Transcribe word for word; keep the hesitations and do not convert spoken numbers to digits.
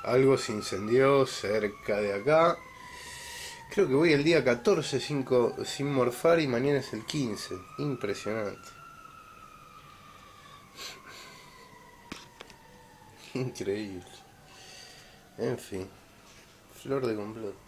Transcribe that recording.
Algo se incendió cerca de acá. Creo que voy el día catorce sin, sin morfar y mañana es el quince. Impresionante. Increíble. En fin. Flor de complot.